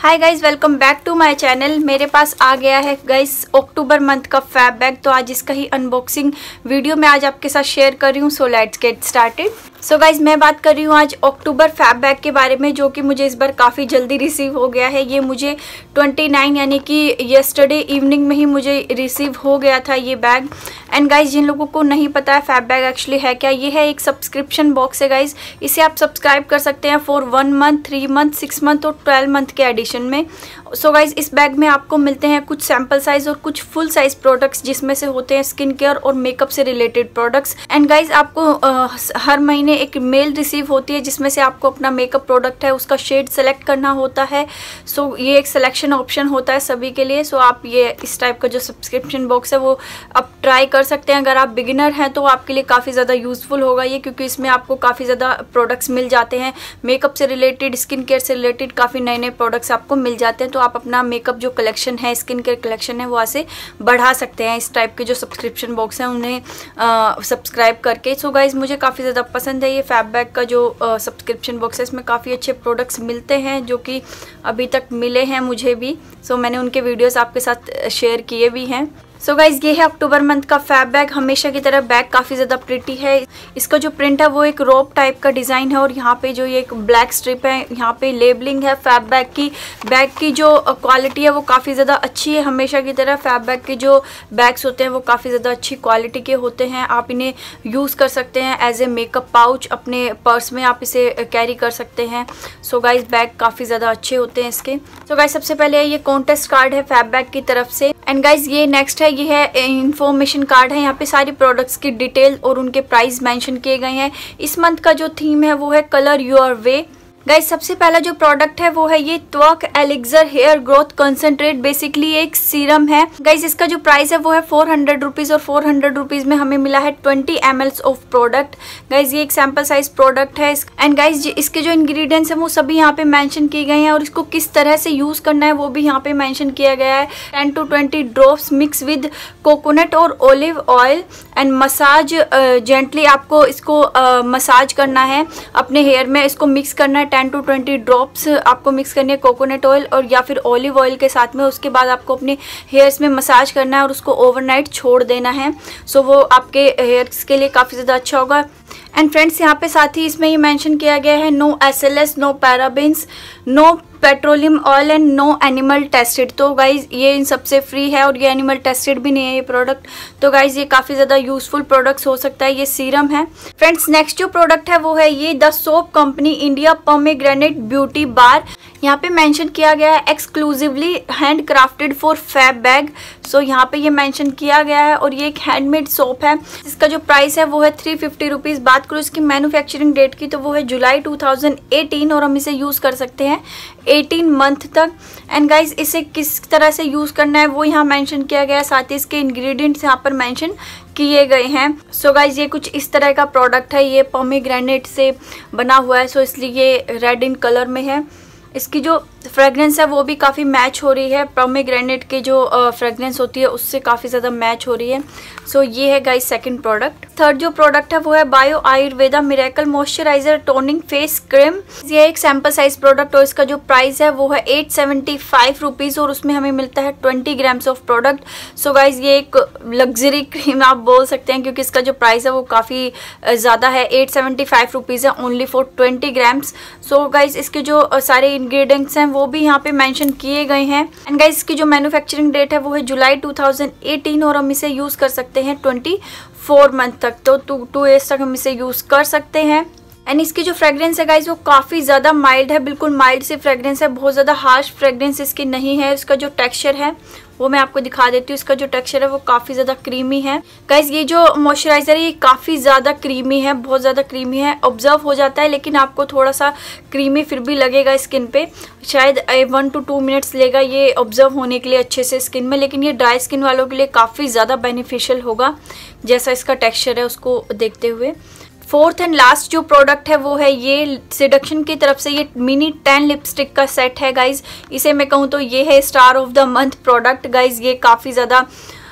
Hi guys, welcome back to my channel. मेरे पास आ गया है गाइज अक्टूबर मंथ का फैब बैग। तो आज इसका ही अनबॉक्सिंग वीडियो मैं आज आपके साथ शेयर कर रही हूँ। So let's get started. So guys मैं बात कर रही हूँ आज अक्टूबर फैब बैग के बारे में, जो कि मुझे इस बार काफ़ी जल्दी रिसीव हो गया है। ये मुझे 29 यानी कि येस्टरडे इवनिंग में ही मुझे रिसीव हो गया था ये बैग। एंड गाइज जिन लोगों को नहीं पता है फैब बैग एक्चुअली है क्या, ये है एक सब्सक्रिप्शन बॉक्स है गाइज। इसे आप सब्सक्राइब कर सकते हैं फॉर 1 मंथ, 3 मंथ, 6 मंथ और 12 मंथ के एडिशन में। सो गाइज इस बैग में आपको मिलते हैं कुछ सैम्पल साइज और कुछ फुल साइज प्रोडक्ट्स, जिसमें से होते हैं स्किन केयर और मेकअप से रिलेटेड प्रोडक्ट्स। एंड गाइज आपको हर महीने एक मेल रिसीव होती है, जिसमें से आपको अपना मेकअप प्रोडक्ट है उसका शेड सेलेक्ट करना होता है। सो ये एक सिलेक्शन ऑप्शन होता है सभी के लिए। सो आप ये इस टाइप का जो सब्सक्रिप्शन बॉक्स है वो आप ट्राई कर सकते हैं। अगर आप बिगिनर हैं तो आपके लिए काफ़ी ज़्यादा यूजफुल होगा ये, क्योंकि इसमें आपको काफ़ी ज़्यादा प्रोडक्ट्स मिल जाते हैं। मेकअप से रिलेटेड, स्किन केयर से रिलेटेड काफ़ी नए नए प्रोडक्ट्स आपको मिल जाते हैं। तो आप अपना मेकअप जो कलेक्शन है, स्किन केयर कलेक्शन है, वो ऐसे बढ़ा सकते हैं इस टाइप के जो सब्सक्रिप्शन बॉक्स हैं उन्हें सब्सक्राइब करके। सो गाइज मुझे काफ़ी ज़्यादा पसंद है ये फैब बैग का जो सब्सक्रिप्शन बॉक्स है। इसमें काफ़ी अच्छे प्रोडक्ट्स मिलते हैं जो कि अभी तक मिले हैं मुझे भी। सो मैंने उनके वीडियोस आपके साथ शेयर किए भी हैं। सो गाइज ये है अक्टूबर मंथ का फैब बैग। हमेशा की तरह बैग काफ़ी ज़्यादा प्रिटी है। इसका जो प्रिंट है वो एक रोप टाइप का डिज़ाइन है, और यहाँ पे जो ये एक ब्लैक स्ट्रिप है, यहाँ पे लेबलिंग है फैब बैग की। बैग की जो क्वालिटी है वो काफ़ी ज़्यादा अच्छी है। हमेशा की तरह फैब बैग के जो बैग्स होते हैं वो काफ़ी ज़्यादा अच्छी क्वालिटी के होते हैं। आप इन्हें यूज़ कर सकते हैं एज ए मेकअप पाउच, अपने पर्स में आप इसे कैरी कर सकते हैं। सो गाइज बैग काफ़ी ज़्यादा अच्छे होते हैं इसके। सो गाइज सबसे पहले ये कॉन्टेस्ट कार्ड है फैब बैग की तरफ से। एंड गाइज ये नेक्स्ट है, ये है इंफॉर्मेशन कार्ड है। यहाँ पे सारी प्रोडक्ट्स की डिटेल और उनके प्राइस मेंशन किए गए हैं। इस मंथ का जो थीम है वो है कलर योर वे। गाइज सबसे पहला जो प्रोडक्ट है वो है ये Tvak elixir hair growth concentrate. Basically एक सीरम है। गाइज इसका जो प्राइस है वो है 400 रुपीज़, और 400 रुपीज़ में हमें मिला है 20 ml ऑफ प्रोडक्ट। गाइज ये एक सैम्पल साइज प्रोडक्ट है। एंड गाइज इसके जो इंग्रेडिएंट्स हैं वो सभी यहाँ पे मेंशन किए गए हैं, और इसको किस तरह से यूज़ करना है वो भी यहाँ पे मेंशन किया गया है। 10 to 20 drops mix with coconut और olive oil and massage gently. आपको इसको मसाज करना है अपने हेयर में, इसको मिक्स करना है। 10 to 20 ड्रॉप्स आपको मिक्स करनी है कोकोनट ऑयल और या फिर ऑलिव ऑयल के साथ में। उसके बाद आपको अपने हेयर्स में मसाज करना है और उसको ओवरनाइट छोड़ देना है। सो वो आपके हेयर्स के लिए काफ़ी ज़्यादा अच्छा होगा। एंड फ्रेंड्स यहाँ पे साथ ही इसमें ये मेंशन किया गया है no SLS, no parabens, no petroleum oil and no animal tested. तो गाइज ये इन सबसे फ्री है, और ये एनिमल टेस्टेड भी नहीं है ये प्रोडक्ट। तो गाइज ये काफ़ी ज़्यादा यूजफुल प्रोडक्ट्स हो सकता है। ये सीरम है। फ्रेंड्स नेक्स्ट जो प्रोडक्ट है वो है ये the soap company India pomegranate beauty bar. यहाँ पे मेंशन किया गया है exclusively hand crafted for Fab Bag. So यहाँ पे ये मेंशन किया गया है, और ये एक हैंडमेड सोप है। इसका जो प्राइस है वो है 350 रुपीज़। बात करूँ इसकी मैन्युफैक्चरिंग डेट की तो वो है जुलाई 2018, और हम इसे यूज़ कर सकते हैं 18 मंथ तक। एंड गाइज इसे किस तरह से यूज़ करना है वो यहाँ मेंशन किया गया है। साथ ही इसके इंग्रेडिएंट्स यहाँ पर मेंशन किए गए हैं। सो गाइज ये कुछ इस तरह का प्रोडक्ट है। ये पोमेग्रेनेट से बना हुआ है, सो इसलिए ये रेड इन कलर में है। इसकी जो फ्रेगरेंस है वो भी काफ़ी मैच हो रही है। पोमेग्रेनेट की जो फ्रेगरेंस होती है उससे काफ़ी ज़्यादा मैच हो रही है। सो ये है गाइस सेकंड प्रोडक्ट। थर्ड जो प्रोडक्ट है वो है Bio Ayurveda miracle moisturiser toning face cream. ये एक सैम्पल साइज प्रोडक्ट, और इसका जो प्राइस है वो है 875 रुपीज़, और उसमें हमें मिलता है 20 grams of product. So guys ये एक लग्जरी क्रीम आप बोल सकते हैं, क्योंकि इसका जो प्राइस है वो काफ़ी ज़्यादा है। 875 रुपीज़ है only for 20 grams. So guys इसके जो सारे इंग्रेडिएंट्स हैं वो भी यहाँ पे मेंशन किए गए हैं। एंड गाइस इसकी जो मैन्युफैक्चरिंग डेट है वो है जुलाई 2018, और हम इसे यूज़ कर सकते हैं 24 मंथ तक। तो 2 ईयर्स तक हम इसे यूज़ कर सकते हैं। एंड इसकी जो फ्रेगरेंस है गाइज वो काफ़ी ज़्यादा माइल्ड है, बिल्कुल माइल्ड सी फ्रेगरेंस है। बहुत ज़्यादा हार्श फ्रेगरेंस इसकी नहीं है। इसका जो टेक्सचर है वो मैं आपको दिखा देती हूँ। इसका जो टेक्सचर है वो काफ़ी ज़्यादा क्रीमी है। गाइज ये जो मॉइस्चराइज़र है ये काफ़ी ज़्यादा क्रीमी है, बहुत ज़्यादा क्रीमी है। ऑब्जर्व हो जाता है, लेकिन आपको थोड़ा सा क्रीमी फिर भी लगेगा स्किन पे। शायद 1 to 2 मिनट्स लेगा ये ऑब्जर्व होने के लिए अच्छे से स्किन में, लेकिन ये ड्राई स्किन वालों के लिए काफ़ी ज़्यादा बेनिफिशियल होगा जैसा इसका टेक्सचर है उसको देखते हुए। फोर्थ एंड लास्ट जो प्रोडक्ट है वो है ये सेडक्शन की तरफ से ये मिनी 10 लिपस्टिक का सेट है गाइज। इसे मैं कहूँ तो ये है star of the month product. Guys ये काफ़ी ज़्यादा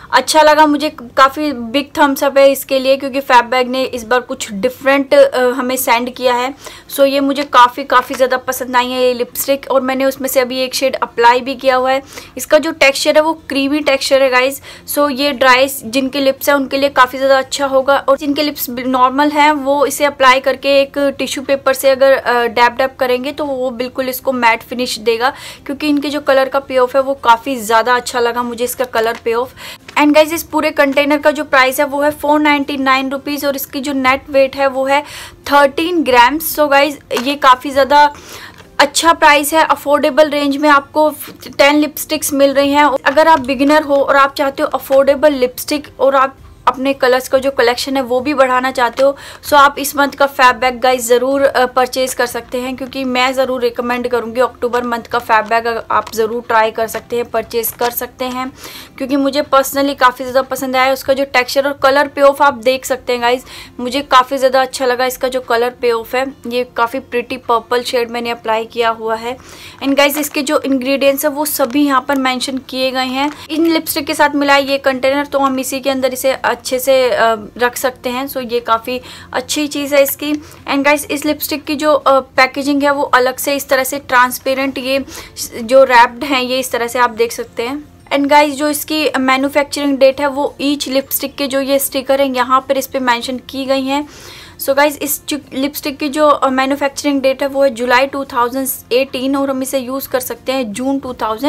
अच्छा लगा मुझे, काफ़ी बिग थम्स अप है इसके लिए, क्योंकि फैबबैग ने इस बार कुछ डिफरेंट हमें सेंड किया है। सो ये मुझे काफ़ी ज़्यादा पसंद आई है ये लिपस्टिक, और मैंने उसमें से अभी एक शेड अप्लाई भी किया हुआ है। इसका जो टेक्सचर है वो क्रीमी टेक्सचर है गाइज। सो ये ड्राई जिनके लिप्स हैं उनके लिए काफ़ी ज़्यादा अच्छा होगा, और जिनके लिप्स नॉर्मल हैं वो इसे अप्लाई करके एक टिश्यू पेपर से अगर डैप डैप करेंगे तो वो बिल्कुल इसको मैट फिनिश देगा, क्योंकि इनके जो कलर का पे ऑफ है वो काफ़ी ज़्यादा अच्छा लगा मुझे इसका कलर पे ऑफ। एंड गाइज इस पूरे कंटेनर का जो प्राइस है वो है 499 रुपीज़, और इसकी जो नेट वेट है वो है 13 ग्राम्स। सो गाइज ये काफ़ी ज़्यादा अच्छा प्राइस है, अफोर्डेबल रेंज में आपको 10 लिपस्टिक्स मिल रही हैं। अगर आप बिगिनर हो और आप चाहते हो अफोर्डेबल लिपस्टिक और आप अपने कलर्स का जो कलेक्शन है वो भी बढ़ाना चाहते हो, सो आप इस मंथ का फैबबैग गाइस ज़रूर परचेज कर सकते हैं, क्योंकि मैं ज़रूर रिकमेंड करूँगी अक्टूबर मंथ का फैबबैग आप ज़रूर ट्राई कर सकते हैं, परचेज कर सकते हैं, क्योंकि मुझे पर्सनली काफ़ी ज़्यादा पसंद आया। उसका जो टेक्सचर और कलर पे ऑफ आप देख सकते हैं गाइज, मुझे काफ़ी ज़्यादा अच्छा लगा इसका जो कलर पे ऑफ है। ये काफ़ी प्रिटी पर्पल शेड मैंने अप्लाई किया हुआ है। एंड गाइज इसके जो इंग्रेडिएंट्स है वो सभी यहाँ पर मेंशन किए गए हैं। इन लिपस्टिक के साथ मिला ये कंटेनर, तो हम इसी के अंदर इसे अच्छे से रख सकते हैं। सो ये काफ़ी अच्छी चीज़ है इसकी। एंड गाइस इस लिपस्टिक की जो पैकेजिंग है वो अलग से इस तरह से ट्रांसपेरेंट, ये जो रैप्ड हैं ये इस तरह से आप देख सकते हैं। एंड गाइस जो इसकी मैन्युफैक्चरिंग डेट है वो ईच लिपस्टिक के जो ये स्टिकर हैं यहाँ पर इस पर मेंशन की गई हैं। सो गाइज इस लिपस्टिक की जो मैन्युफैक्चरिंग डेट है वो है जुलाई 2018, और हम इसे यूज़ कर सकते हैं जून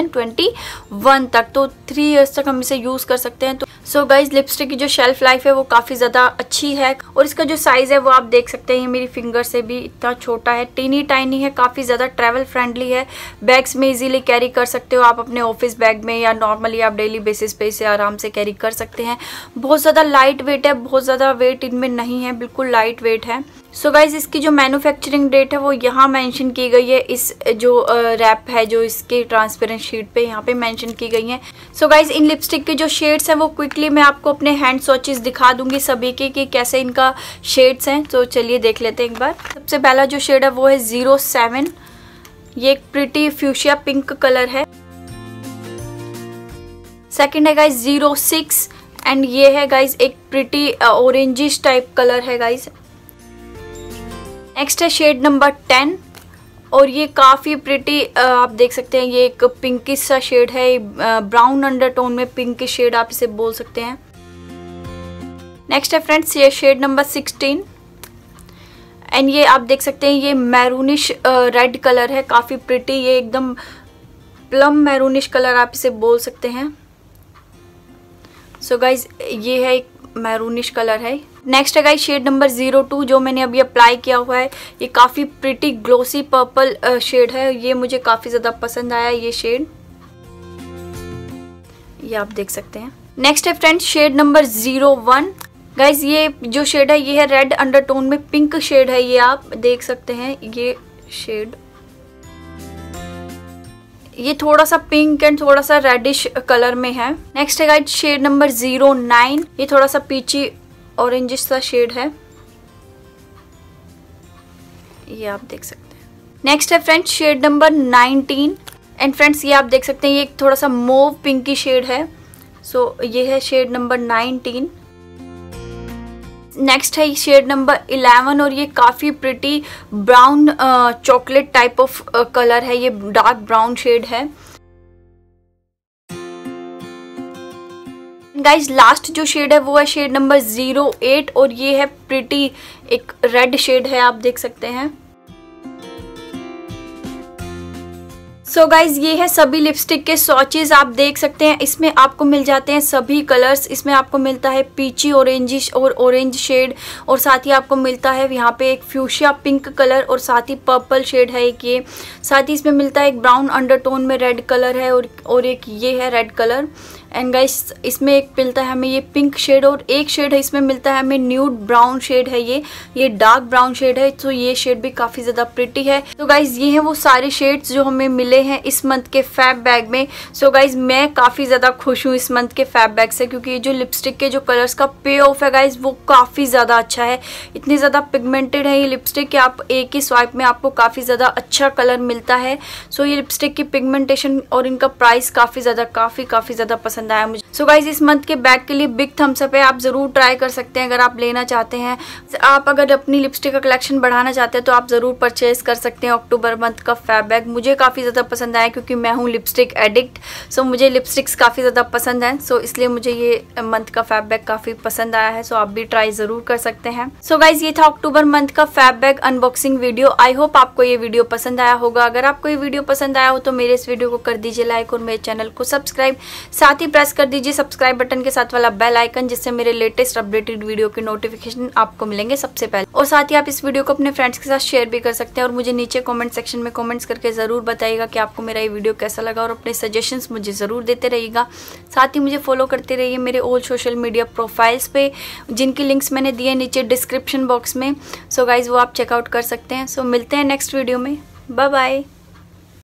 2021 तक, तो 3 इयर्स तक हम इसे यूज़ कर सकते हैं। तो सो गाइज लिपस्टिक की जो शेल्फ लाइफ है वो काफ़ी ज़्यादा अच्छी है, और इसका जो साइज़ है वो आप देख सकते हैं, ये मेरी फिंगर से भी इतना छोटा है, टीनी टाइनी है, काफ़ी ज़्यादा ट्रैवल फ्रेंडली है। बैग्स में इजीली कैरी कर सकते हो आप, अपने ऑफिस बैग में, या नॉर्मली आप डेली बेसिस पे इसे आराम से कैरी कर सकते हैं। बहुत ज़्यादा लाइट वेट है, बहुत ज़्यादा वेट इनमें नहीं है, बिल्कुल लाइट वेट है। सो गाइज इसकी जो मैन्युफैक्चरिंग डेट है वो यहाँ मेंशन की गई है, इस जो रैप है जो इसके ट्रांसपेरेंट शीट पे यहाँ पे मेंशन की गई है। सो गाइज इन लिपस्टिक के जो शेड्स हैं वो क्विकली मैं आपको अपने हैंड स्वॉचेस दिखा दूंगी सभी के कि कैसे इनका शेड्स हैं। तो चलिए देख लेते हैं एक बार। सबसे पहला जो शेड है वो है 07, ये एक प्रिटी फ्यूशिया पिंक कलर है। सेकेंड है गाइज 06, एंड ये है गाइज एक प्रिटी ऑरेंजिश टाइप कलर है गाइज। नेक्स्ट है शेड नंबर 10, और ये काफ़ी प्रिटी आप देख सकते हैं, ये एक पिंकिश सा शेड है, ब्राउन अंडरटोन में पिंकिश शेड आप इसे बोल सकते हैं। नेक्स्ट है फ्रेंड्स ये शेड नंबर 16, एंड ये आप देख सकते हैं ये मैरूनिश रेड कलर है, काफ़ी प्रिटी, ये एकदम प्लम मैरूनिश कलर आप इसे बोल सकते हैं। सो गाइज ये है एक मैरूनिश कलर है। नेक्स्ट है गाइज शेड नंबर 02, जो मैंने अभी अप्लाई किया हुआ है, ये काफ़ी प्रिटी ग्लोसी पर्पल शेड है, ये मुझे काफ़ी ज़्यादा पसंद आया ये शेड, ये आप देख सकते हैं। नेक्स्ट है फ्रेंड्स शेड नंबर 01, गाइज ये जो शेड है ये है रेड अंडरटोन में पिंक शेड है, ये आप देख सकते हैं ये शेड, ये थोड़ा सा पिंक एंड थोड़ा सा रेडिश कलर में है। नेक्स्ट है गाइज शेड नंबर 09, ये थोड़ा सा पीची ऑरेंजिश सा शेड है, ये आप देख सकते हैं। नेक्स्ट है friends shade number 19, and friends ये आप देख सकते हैं ये एक थोड़ा सा मोव पिंकी शेड है। सो ये है शेड नंबर 19। नेक्स्ट है शेड नंबर 11, और ये काफ़ी pretty brown chocolate type of colour है, ये डार्क ब्राउन शेड है। गाइज लास्ट जो शेड है वो है शेड नंबर 08, और ये है प्रिटी एक रेड शेड है, आप देख सकते हैं। सो गाइज ये है सभी लिपस्टिक के स्वॉचेस, आप देख सकते हैं, इसमें आपको मिल जाते हैं सभी कलर्स। इसमें आपको मिलता है पीची ऑरेंजिश और ऑरेंज शेड, और साथ ही आपको मिलता है यहाँ पे एक फ्यूशिया पिंक कलर, और साथ ही पर्पल शेड है एक ये, साथ ही इसमें मिलता है एक ब्राउन अंडरटोन में रेड कलर है, और एक ये है रेड कलर। एंड गाइस इसमें एक मिलता है हमें ये पिंक शेड, और एक शेड है इसमें मिलता है हमें न्यूड ब्राउन शेड है, ये डार्क ब्राउन शेड है। तो ये शेड भी काफ़ी ज़्यादा प्रिटी है। तो गाइज ये हैं वो सारे शेड्स जो हमें मिले हैं इस मंथ के फैब बैग में। सो गाइज मैं काफ़ी ज़्यादा खुश हूँ इस मंथ के फैब बैग से, क्योंकि ये जो लिपस्टिक के जो कलर्स का पे ऑफ है गाइज वो काफ़ी ज़्यादा अच्छा है। इतनी ज़्यादा पिगमेंटेड है ये लिपस्टिक कि आप एक ही स्वाइप में आपको काफ़ी ज़्यादा अच्छा कलर मिलता है। सो ये लिपस्टिक की पिगमेंटेशन और इनका प्राइस काफ़ी ज़्यादा पसंद पसंद आया मुझे। सो गाइज इस मंथ के बैग के लिए बिग थम्स अप है, आप ज़रूर ट्राई कर सकते हैं अगर आप लेना चाहते हैं। आप अगर अपनी लिपस्टिक का कलेक्शन बढ़ाना चाहते हैं तो आप ज़रूर परचेज कर सकते हैं अक्टूबर मंथ का फैब बैग। मुझे काफ़ी ज़्यादा पसंद आया क्योंकि मैं हूँ लिपस्टिक एडिक्ट। सो मुझे लिपस्टिक्स काफ़ी ज़्यादा पसंद हैं, सो इसलिए मुझे ये मंथ का फैब बैग काफ़ी पसंद आया है। सो आप भी ट्राई ज़रूर कर सकते हैं। सो गाइज ये था अक्टूबर मंथ का Fab Bag unboxing video. I hope आपको ये वीडियो पसंद आया होगा। अगर आपको ये वीडियो पसंद आया हो तो मेरे इस वीडियो को कर दीजिए लाइक और मेरे चैनल को सब्सक्राइब। साथ ही प्रेस कर दीजिए सब्सक्राइब बटन के साथ वाला बेल आइकन, जिससे मेरे लेटेस्ट अपडेटेड वीडियो के नोटिफिकेशन आपको मिलेंगे सबसे पहले। और साथ ही आप इस वीडियो को अपने फ्रेंड्स के साथ शेयर भी कर सकते हैं और मुझे नीचे कमेंट सेक्शन में कमेंट्स करके ज़रूर बताइएगा कि आपको मेरा ये वीडियो कैसा लगा और अपने सजेशंस मुझे ज़रूर देते रहिएगा। साथ ही मुझे फॉलो करते रहिए मेरे ऑल सोशल मीडिया प्रोफाइल्स पे, जिनकी लिंक्स मैंने दिए नीचे डिस्क्रिप्शन बॉक्स में। सो गाइज वो आप चेकआउट कर सकते हैं। सो मिलते हैं नेक्स्ट वीडियो में। Bye bye.